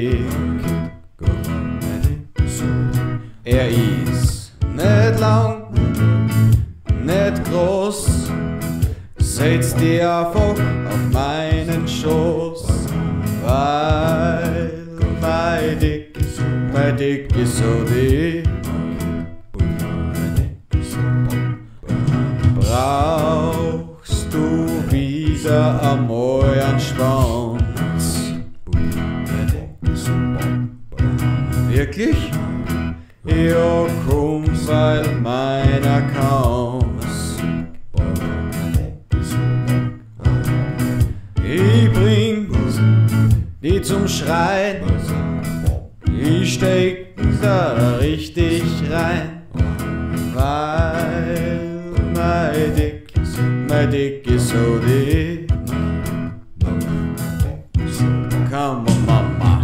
dick. Er ist nicht lang, nicht groß, setz dich einfach auf meinen Schoß, weil mein Dick ist so dick. Brauchst du wieder einmal einen Schwanz? Wirklich? Ja, komm, weil meiner kann's. Ich bring die zum Schreien, ich steck da richtig rein, weil mein Dick ist so dick. Come on, Mama.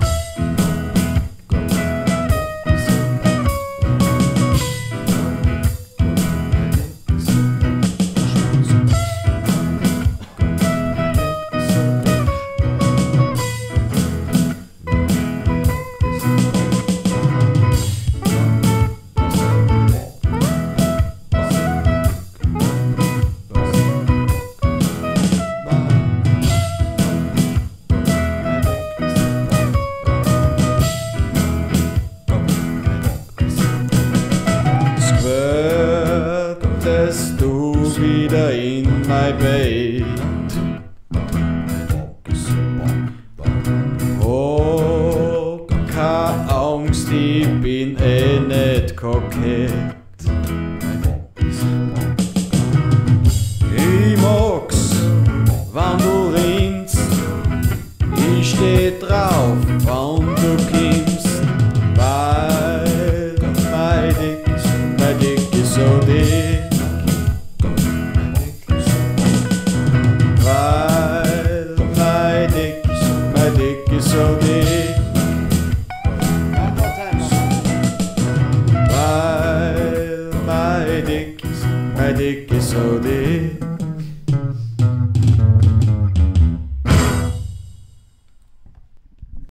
Squirtest du wieder in mein Bett? Oh, keine Angst, ich bin nicht kokett. Ich mag's, wann du rinnst, ich steh drauf, wann du kommst, weil mein Dick ist so dick. Weil mein Dick ist so dick. Weil mein Dick ist so dick.